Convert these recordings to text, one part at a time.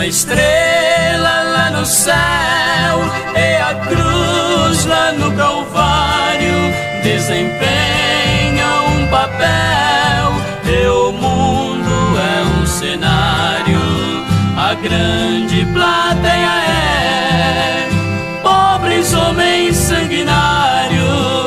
Uma estrela lá no céu e a cruz lá no Calvário desempenham um papel e o mundo é um cenário. A grande plateia é pobres homens sanguinários.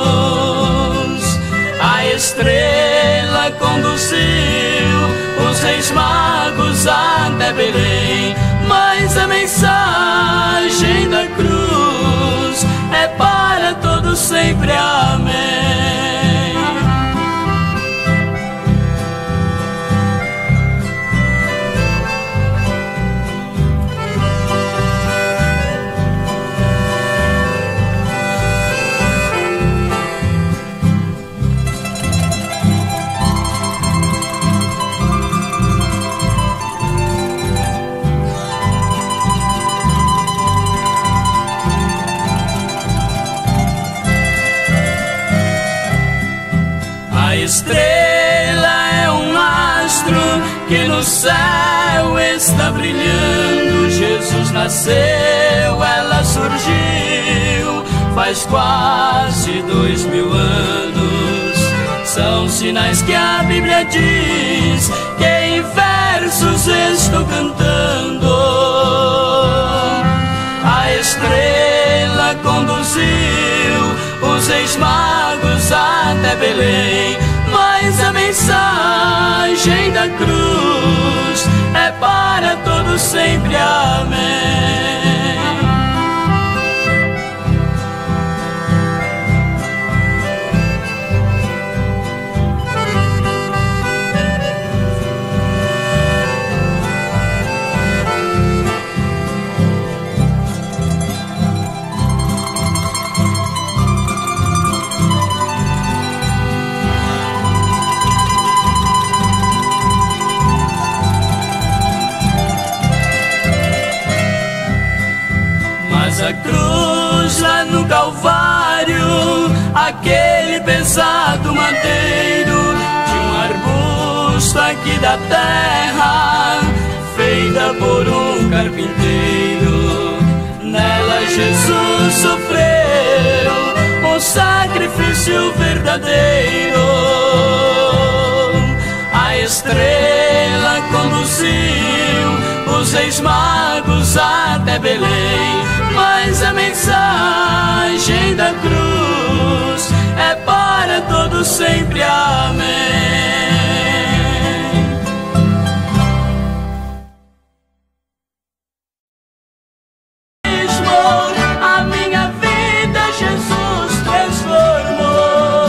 A estrela conduziu os reis magos até Belém, mas a mensagem da cruz é para todos sempre. Amém. A estrela é um astro que no céu está brilhando. Jesus nasceu, ela surgiu, faz quase 2000 anos. São sinais que a Bíblia diz que em versos estou cantando. A estrela conduziu os reis magos até Belém, mas a mensagem da cruz é para todos sempre. Amém. A cruz lá no Calvário, aquele pesado madeiro de um arbusto aqui da terra, feita por um carpinteiro. Nela Jesus sofreu um sacrifício verdadeiro. A estrela conduziu os reis magos até Belém, mas a mensagem da cruz é para todos sempre. Amém. A minha vida Jesus transformou.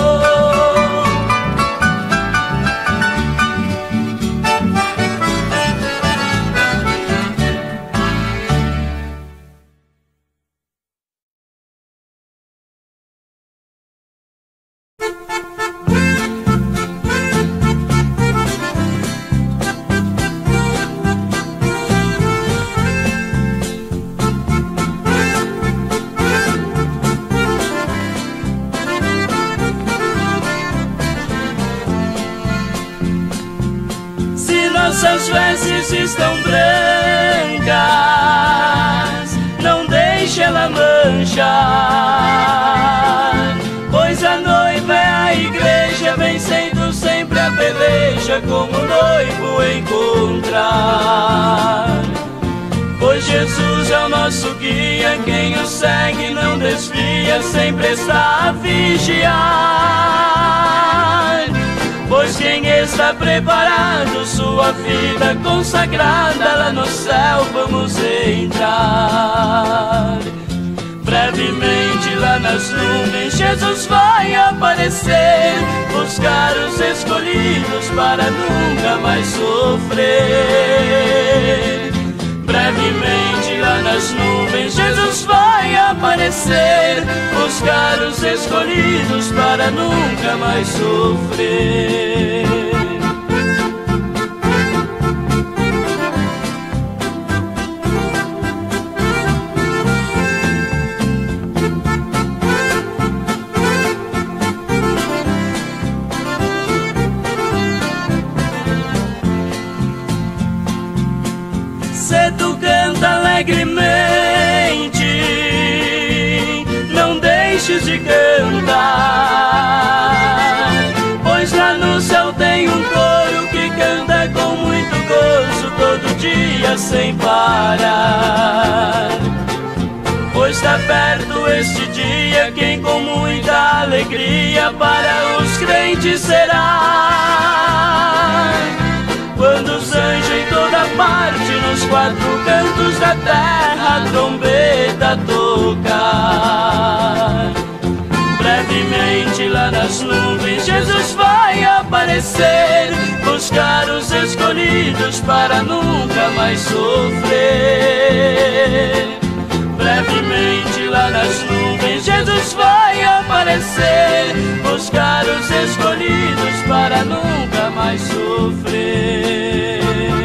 Nossas vestes estão brancas, não deixe ela manchar, pois a noiva é a igreja, vencendo sempre a peleja, como o noivo encontrar. Pois Jesus é o nosso guia, quem o segue não desvia, sempre está a vigiar. Pois quem está preparado, sua vida consagrada, lá no céu vamos entrar. Brevemente lá nas nuvens Jesus vai aparecer, buscar os escolhidos para nunca mais sofrer. Brevemente lá nas nuvens Jesus vai aparecer, buscar os escolhidos para nunca mais sofrer. se tu canta alegremente, não deixes de cantar, pois lá no céu tem um coro que canta com muito gozo todo dia sem parar. Pois está perto este dia, quem com muita alegria para os crentes será, quando os anjos em toda parte, nos quatro cantos da terra, a trombeta tocar. Brevemente lá nas nuvens Jesus vai aparecer, buscar os escolhidos para nunca mais sofrer. Brevemente lá nas nuvens Jesus vai aparecer, buscar os escolhidos para nunca mais sofrer.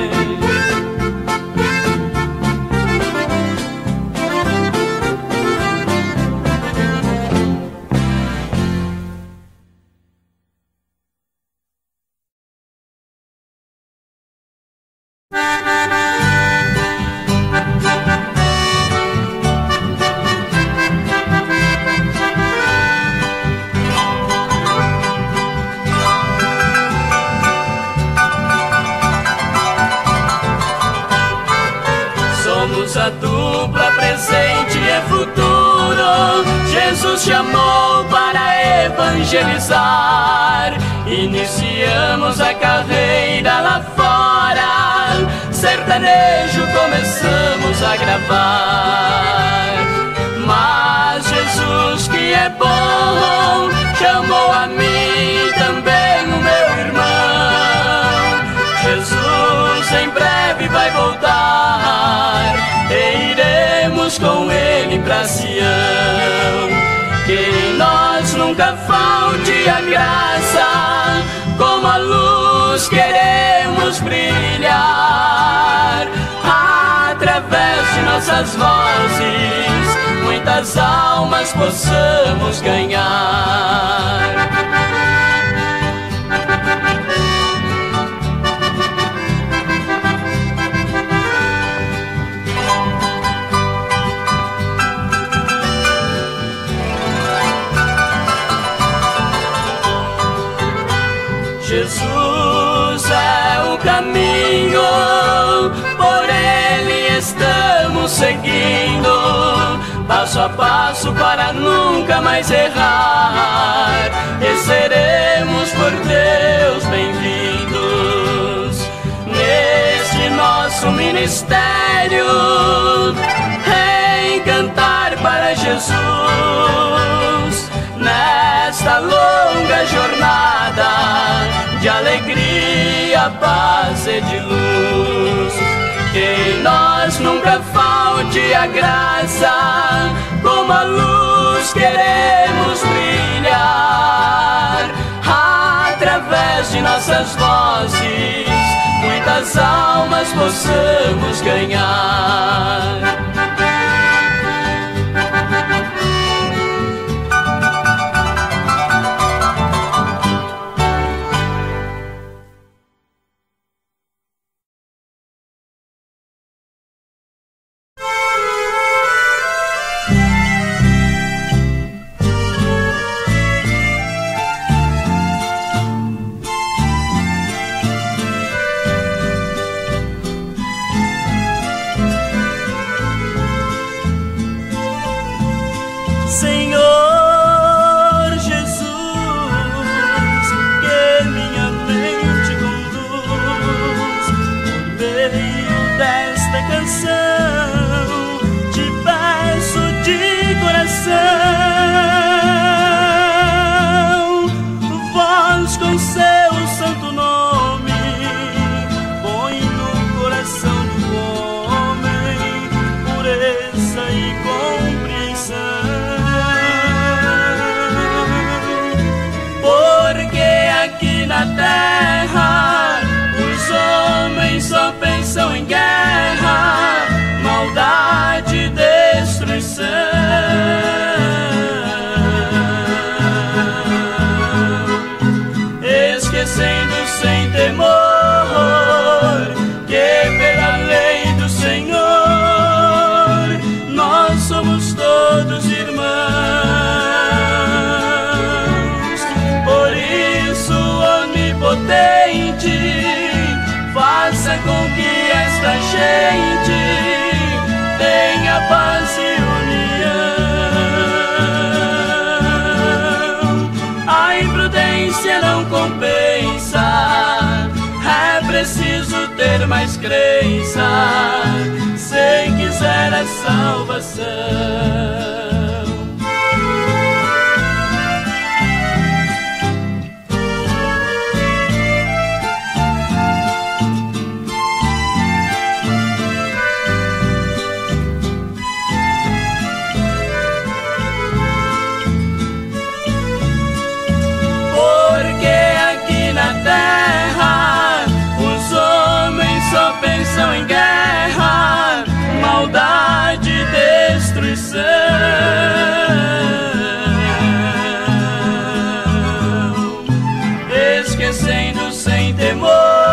A dupla presente e futuro, Jesus chamou para evangelizar. Iniciamos a carreira lá fora, sertanejo começamos a gravar. Mas Jesus, que é bom, chamou a mim também o meu irmão. Jesus em breve vai voltar, e iremos com ele pra Sião. Que em nós nunca falte a graça, como a luz queremos brilhar. Através de nossas vozes, muitas almas possamos ganhar. Jesus é o caminho, por ele estamos seguindo, passo a passo para nunca mais errar, e seremos por Deus bem-vindos. Neste nosso ministério, em cantar para Jesus, nesta longa jornada de alegria, paz e de luz. Que em nós nunca falte a graça, como a luz queremos brilhar. Através de nossas vozes, muitas almas possamos ganhar. esta gente tenha paz e união. A imprudência não compensa, é preciso ter mais crença se quiser a salvação. Pensam em guerra, maldade e destruição, esquecendo sem temor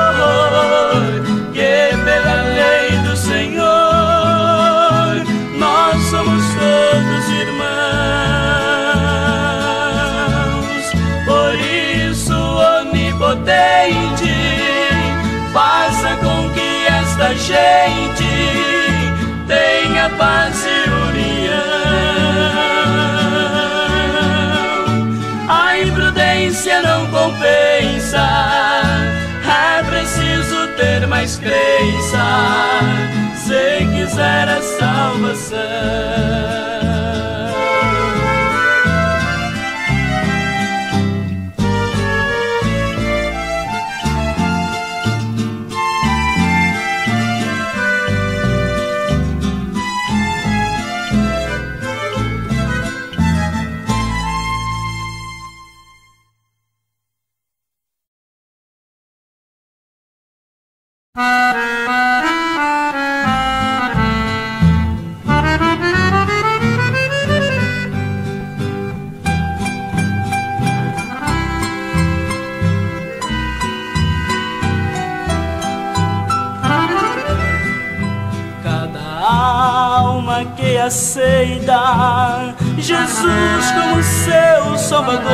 que pela lei do Senhor nós somos todos irmãos. Por isso, onipotente, faça com que esta gente tenha paz e união. A imprudência não compensa, é preciso ter mais crença se quiser a salvação. Que aceita Jesus como seu Salvador,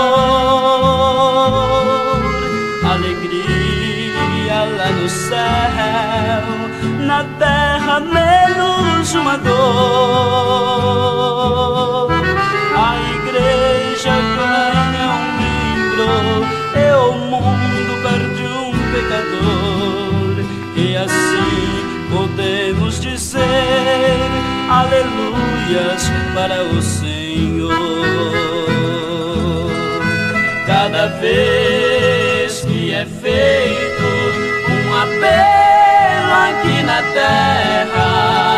alegria lá no céu, na terra menos uma dor. A igreja ganha um membro e o mundo perde um pecador, e assim podemos dizer aleluias para o Senhor. Cada vez que é feito um apelo aqui na terra,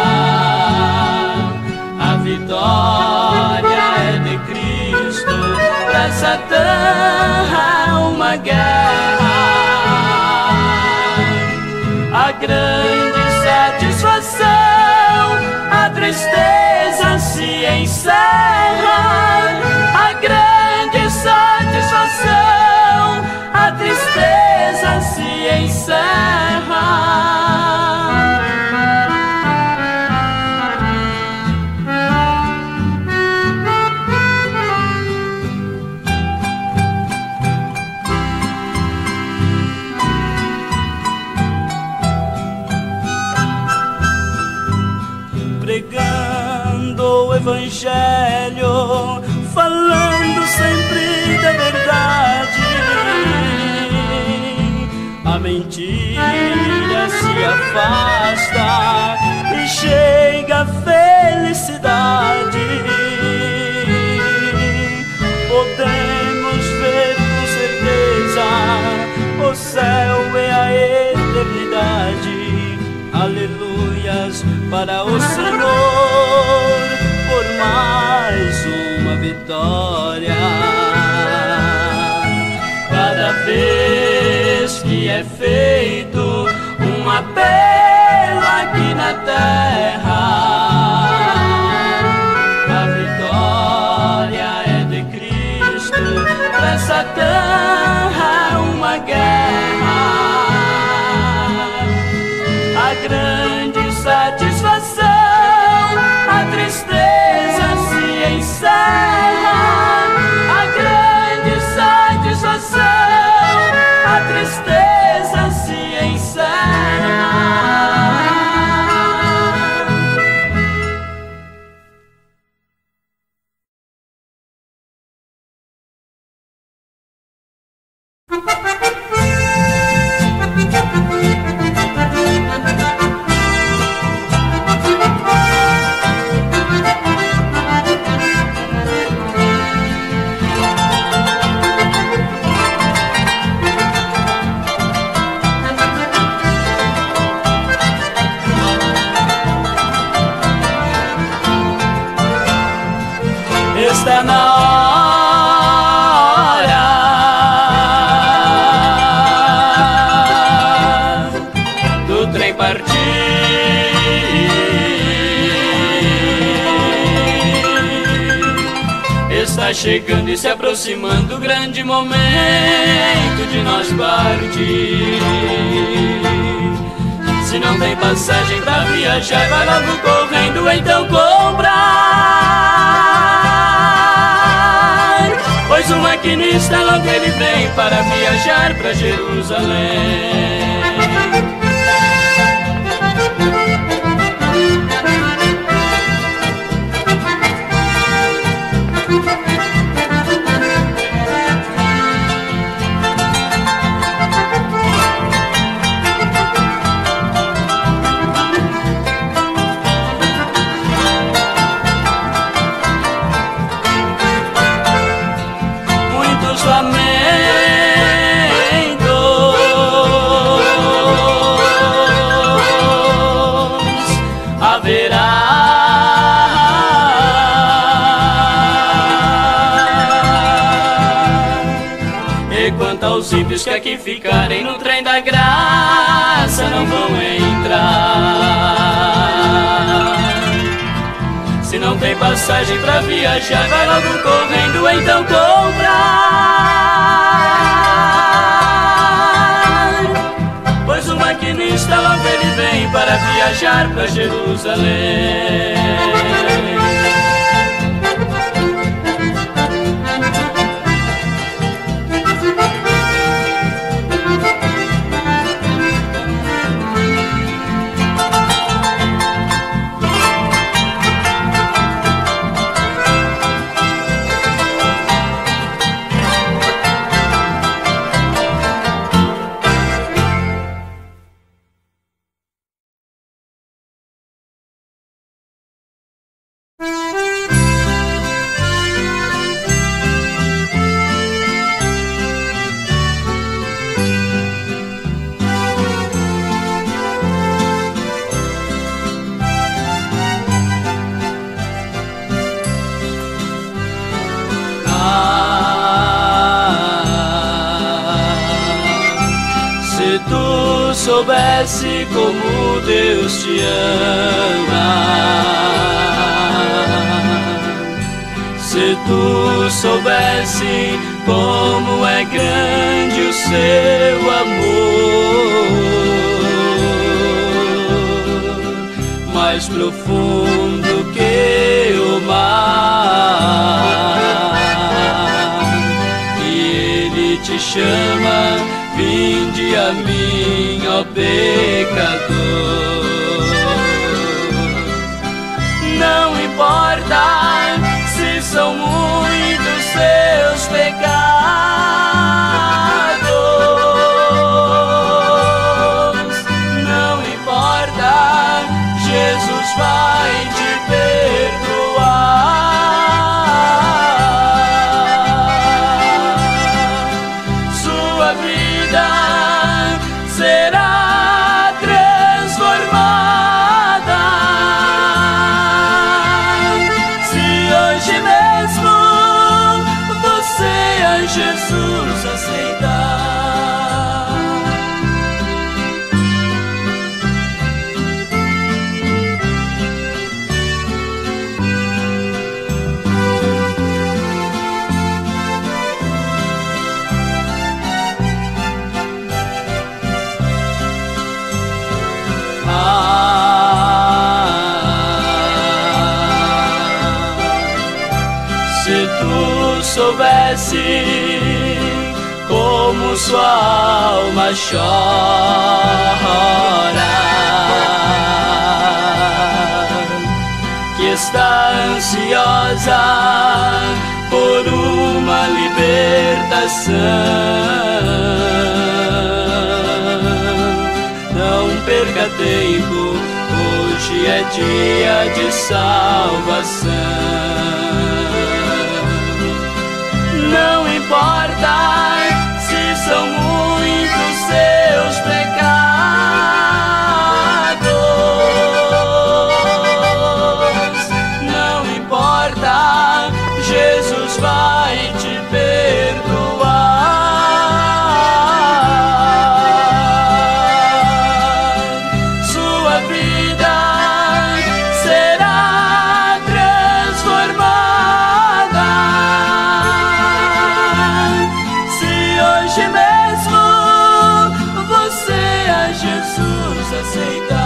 a vitória é de Cristo, pra Satã uma guerra. A grande satisfação, a tristeza se encerra. A grande satisfação, a tristeza se encerra. Evangelho, falando sempre da verdade, a mentira se afasta e chega a felicidade. Podemos ver com certeza o céu e a eternidade. Aleluias para o Senhor por mais uma vitória. Cada vez que é feito um apelo aqui na terra, a vitória é de Cristo, pra Satã uma guerra. A grande satisfação, a tristeza se encerra. A grande satisfação, a tristeza se encerra. está na hora do trem partir. Está chegando e se aproximando o grande momento de nós partir. Se não tem passagem pra viajar, vai logo correndo então comprar, pois o maquinista logo ele vem para viajar pra Jerusalém. Os ímpios que aqui ficarem no trem da graça não vão entrar. Se não tem passagem pra viajar, vai logo correndo então comprar, pois o maquinista logo ele vem para viajar pra Jerusalém. Soubesse como Deus te ama, se tu soubesse como é grande o seu amor, mais profundo que o mar, e Ele te chama: vinde a mim, ó pecador. Não importa se são muitos seus pecados, não importa, Jesus vai te perdoar. Sua vida será transformada se hoje mesmo você a Jesus aceitar. Se tu soubesse como sua alma chora, que está ansiosa por uma libertação, não perca tempo, hoje é dia de salvação. Não importa se são muitos seus pecados, não importa, Jesus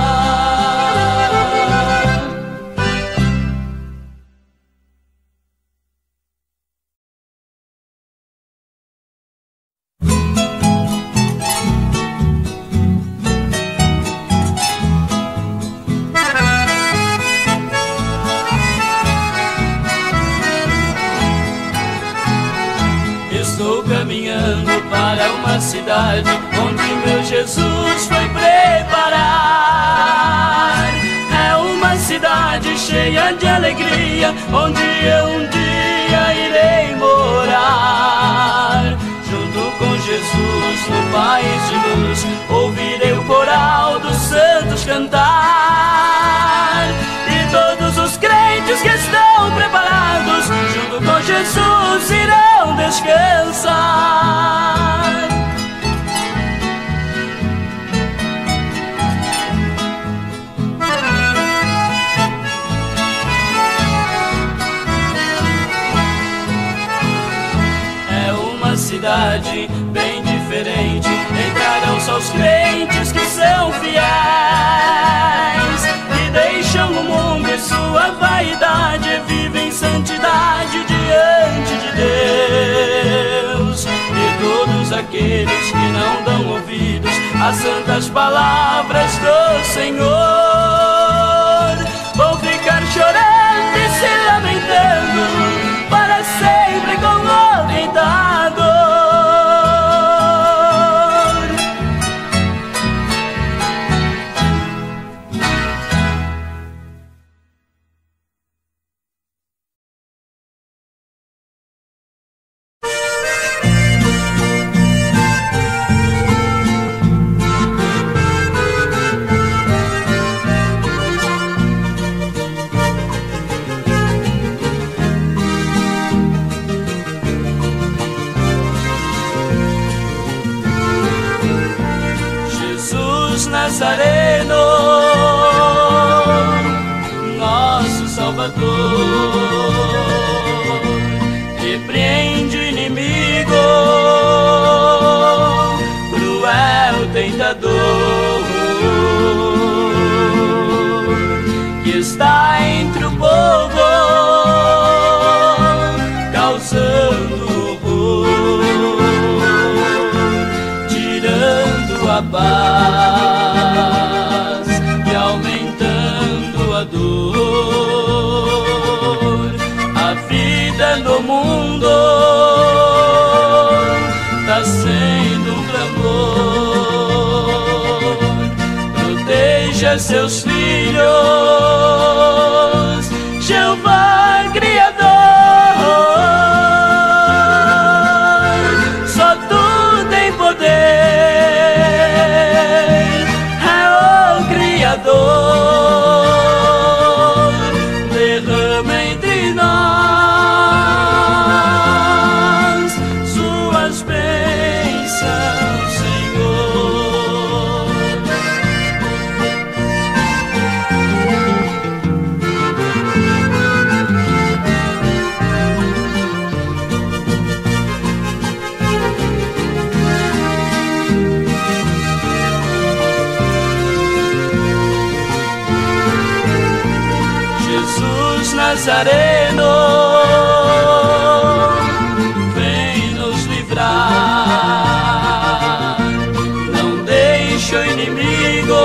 Para uma cidade onde meu Jesus foi preparar. É uma cidade cheia de alegria, onde eu um dia irei morar. Junto com Jesus no país de luz, ouvirei o coral dos santos cantar. E todos os crentes que estão preparados, junto com Jesus irão descansar. Cidade bem diferente, entrarão só os crentes que são fiéis, que deixam o mundo e sua vaidade e vivem em santidade diante de Deus. E todos aqueles que não dão ouvidos às santas palavras do Senhor vão ficar chorando e se lamentando para sempre com o tentador. Nazareno, nosso Salvador, repreende o inimigo, cruel tentador, que está entre o povo, causando horror, tirando a paz e aumentando a dor. A vida no mundo tá sendo um clamor. Proteja seus filhos, Jeová Criador. Só tu tem poder, derrama entre nós suas bênçãos, Senhor. Nazareno, vem nos livrar, não deixe o inimigo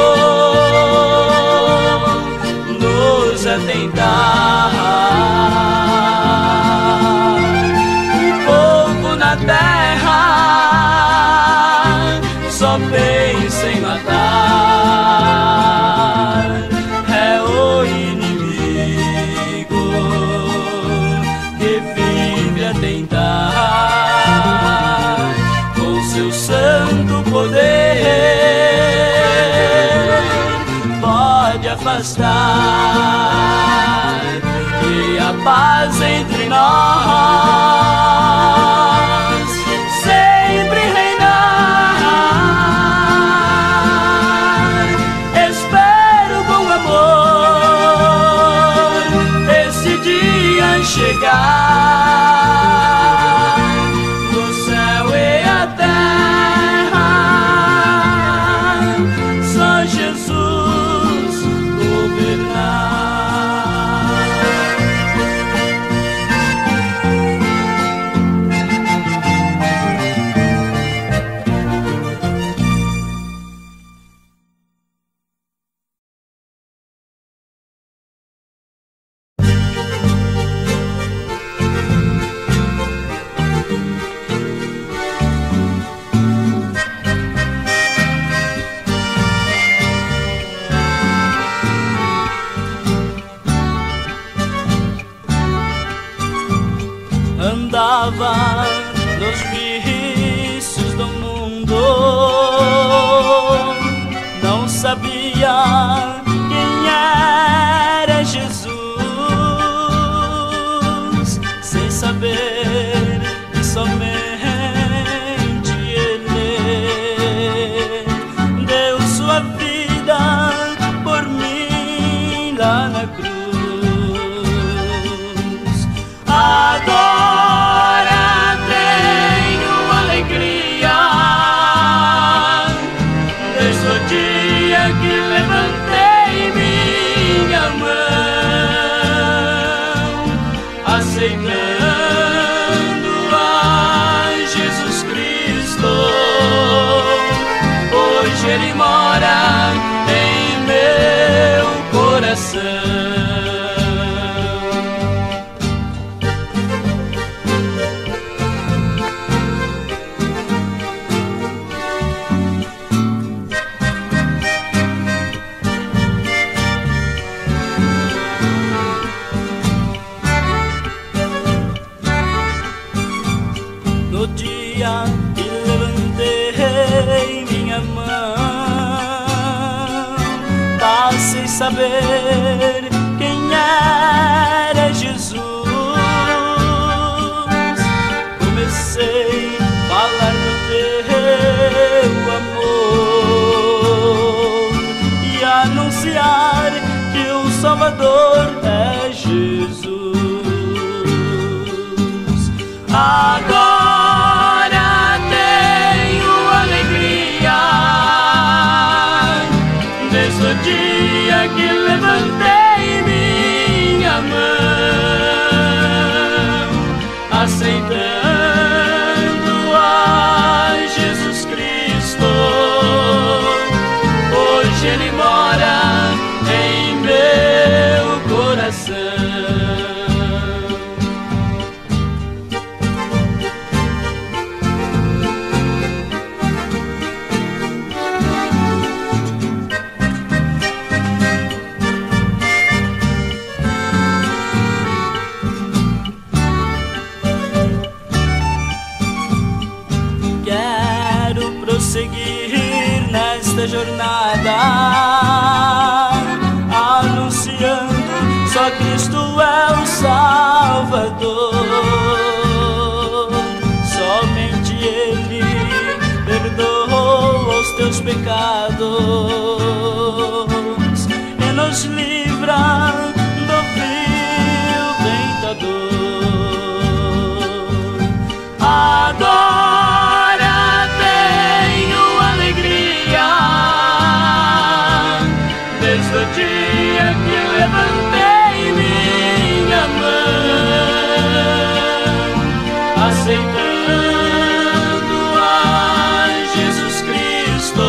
nos atentar. O povo na terra só pensa em matar, é o tentar com seu santo poder pode afastar e a paz entre nós sempre reinar. Espero com amor esse dia chegar, no céu e a terra só Jesus estava nos vícios do mundo, não sabia quem era Jesus, sem saber que somente Ele deu sua vida por mim lá na cruz. Agora tenho alegria, desde o dia que levantei minha mão, aceitando a Jesus Cristo. Hoje Ele mora em meu coração. No dia que levantei minha mão, passei a saber quem era Jesus. Comecei a falar do teu amor e anunciar que o Salvador é Jesus. Agora tenho alegria, desde o dia que levantei minha mão, aceitando a Jesus Cristo. Hoje Ele mora em meu coração. Quero prosseguir nesta jornada, anunciando só Cristo é o Salvador. Somente Ele perdoa os teus pecados e nos livra do vil tentador. Agora tenho alegria, desde o dia que levantei minha mão, aceitando a Jesus Cristo.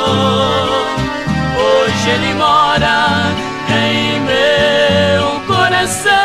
Hoje Ele mora em meu coração.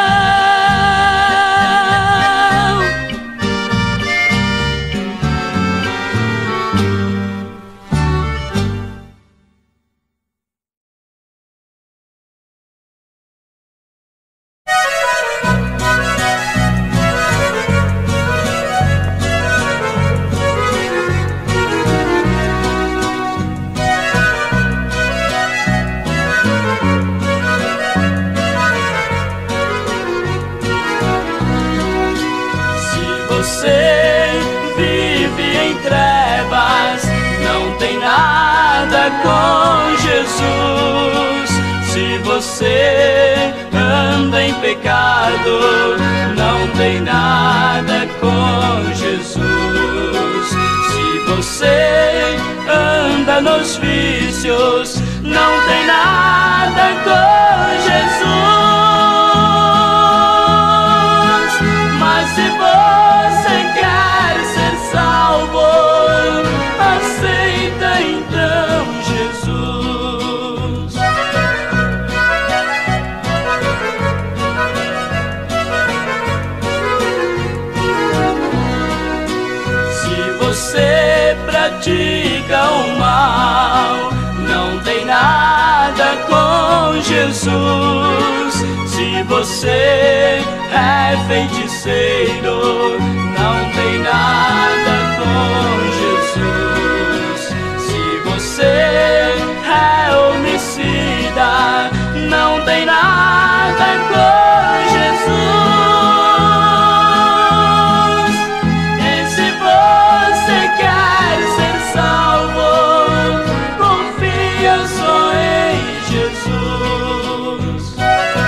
Você vive em trevas, não tem nada com Jesus. Se você anda em pecado, não tem nada com Jesus. Se você anda nos vícios, não tem nada com Jesus. Mas se você quer ser salvo, aceita então Jesus. Se você pratica o mal, não tem nada com Jesus. Se você é feiticeiro, não tem nada com Jesus. Se você é homicida, não tem nada com Jesus. E se você quer ser salvo, confia só em Jesus.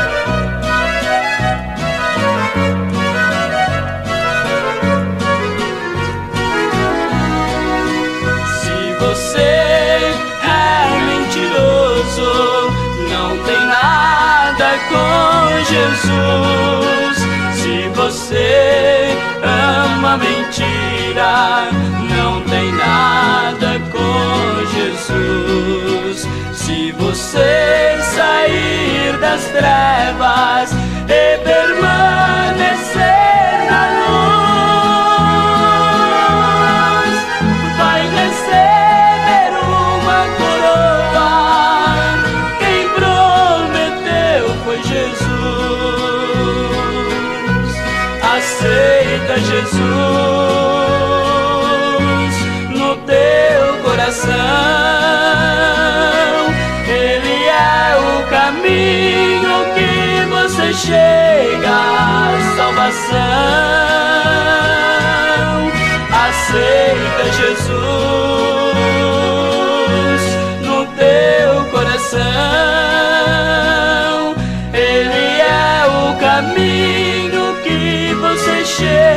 Se você é mentiroso, não tem nada com Jesus. Se você ama mentira, não tem nada com Jesus. Se você sair das trevas e permanecer na luz, vai receber uma coroa. Quem prometeu foi Jesus. Aceita Jesus no teu coração. Ele é o caminho que você chega à salvação. Aceita Jesus no teu coração. Ele é o caminho que você chega